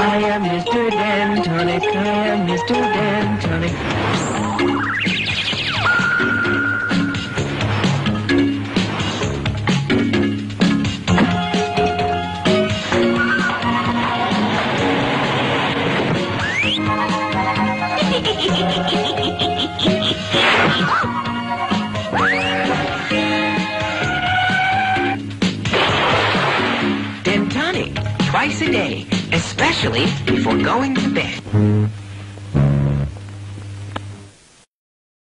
I am Mr. Dan Tonic. I am Mr. Dan Tonic. Dan Tonic, twice a day, especially before going to bed.